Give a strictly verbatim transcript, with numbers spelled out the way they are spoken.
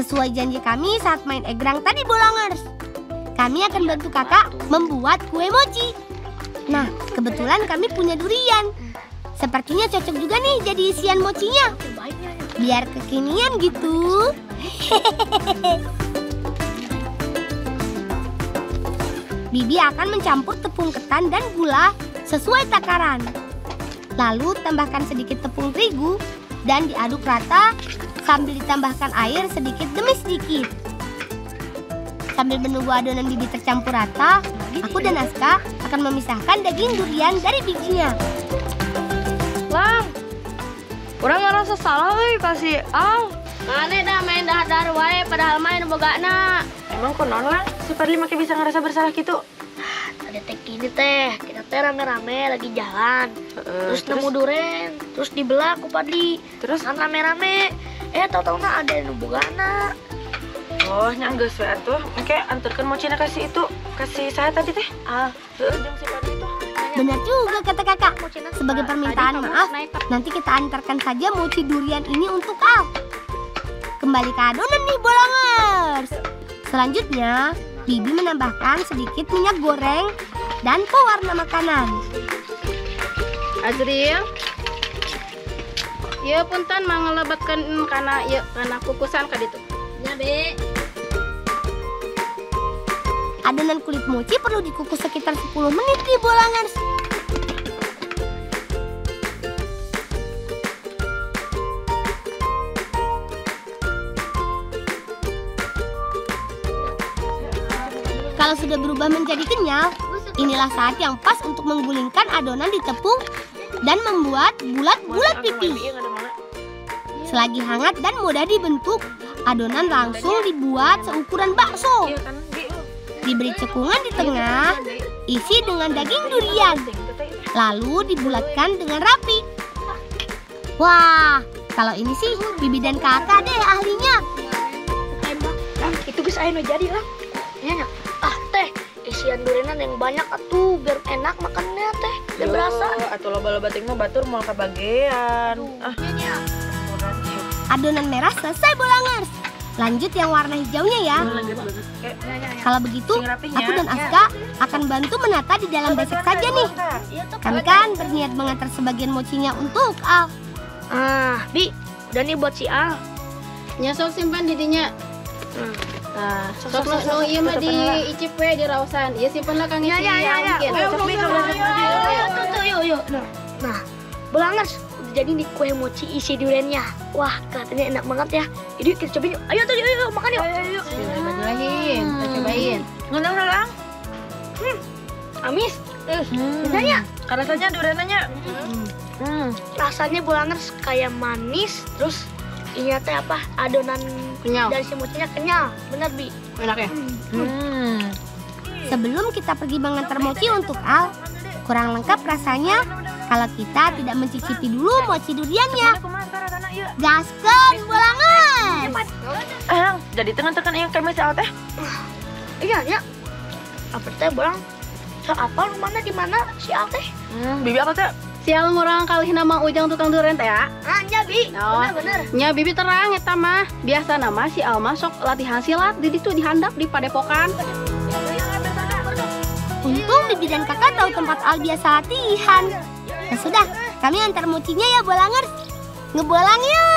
Sesuai janji kami saat main egrang tadi, Bolangers. Kami akan bantu kakak membuat kue mochi. Nah, kebetulan kami punya durian. Sepertinya cocok juga nih jadi isian mochinya. Biar kekinian gitu. Bibi akan mencampur tepung ketan dan gula sesuai takaran. Lalu tambahkan sedikit tepung terigu dan diaduk rata sambil ditambahkan air sedikit demi sedikit. Sambil menunggu adonan Bibi tercampur rata, aku dan Aska akan memisahkan daging durian dari bijinya. Lang, orang ngerasa salah weh kasih Al. Mana dah main dahar-dahar wae padahal main bogana. Emang konon lah, si Fadli makin bisa ngerasa bersalah gitu. Ada teh gini teh, kita teh rame-rame lagi jalan. Uh, terus, terus nemu duren, terus dibelah ku Fadli. Terus kan rame-rame. Eh tahu-tahu na ada yang bogana. Oh, nyanggeus we atuh. Engke anterkeun mocina kasih itu, kasih saya tadi teh. Ah, heuh jeung si Fadli itu. Benar juga kata kakak. Sebagai permintaan maaf, nanti kita antarkan saja mochi durian ini untuk Al. Kembali ke adonan nih, Bolangers. Selanjutnya, Bibi menambahkan sedikit minyak goreng dan pewarna makanan. Azril, ya punten mangelebatkan karena ya karena kukusan ka ditu. Ya, Be. Adonan kulit mochi perlu dikukus sekitar sepuluh menit nih, Bolangers. Kalau sudah berubah menjadi kenyal, inilah saat yang pas untuk menggulingkan adonan di tepung dan membuat bulat-bulat pipih. Selagi hangat dan mudah dibentuk, adonan langsung dibuat seukuran bakso. Diberi cekungan di tengah, isi dengan daging durian, lalu dibulatkan dengan rapi. Wah, kalau ini sih Bibi dan kakak deh ahlinya. Itu bisa ayo jadi lah. Ya, ah teh, isian durianan yang banyak atuh biar enak makannya teh, biar berasa. Atuh loba-loba ting mah batur moal kabagean. Ah. Adonan merah selesai, Bolangers. Lanjut yang warna hijaunya ya. Kalau begitu, aku dan Aska akan bantu menata di dalam besek saja nih. Kami kan berniat mengantar sebagian mochinya untuk Al. Ah, Bi, udah nih buat si Al. Nya sok simpan di dinya. Hmm. Nah, sok sok nu ieu mah di icip we di raosan. Ieu simpenlah Kang Isi. Ya, ya, ya, ya. Ayo, tuh, tuh, yuk, yuk. Nah, Bolangers, udah jadi nih kue mochi isi duriannya. Wah, kelihatannya enak banget ya. Jadi kita cobain yuk. Ayo tuh, yuk, yuk, makan yuk. Ayo, yuk. Bismillahirrahmanirrahim. Kita cobain. Ngunang Lang. Hmm, amis. Eh, Hmm. rasanya. Rasanya duriananya. Hmm. Rasanya Bolangers kayak manis, terus ini teh apa? Adonan Kenyal. dari si mochinya kenyal. Bener, Bi. Enak ya? Hmm. Sebelum kita pergi mengantar mochi untuk Al, kurang lengkap rasanya kalau kita tidak mencicipi dulu mochi duriannya. Gaskeun, Bolangers! Eh, Lang, jadi tengah-tengah yang kayak si Al teh. Iya, ya. Apa teh, Bolang? So, apa rumahnya di mana si Al teh? Hmm, Bibi apa teh? Sial murang kali nama Ujang tukang durian teh ya. Ah, nya, Bi. Oh. Bener-bener. Nya Bibi terang eta mah. Biasa nama si Alma sok latihan silat di ditu dihandap di padepokan. Untung Bibi dan kakak tahu tempat Al biasa latihan. Nah sudah, kami antar mochinya ya, Bolangers. Ngebolang yuk!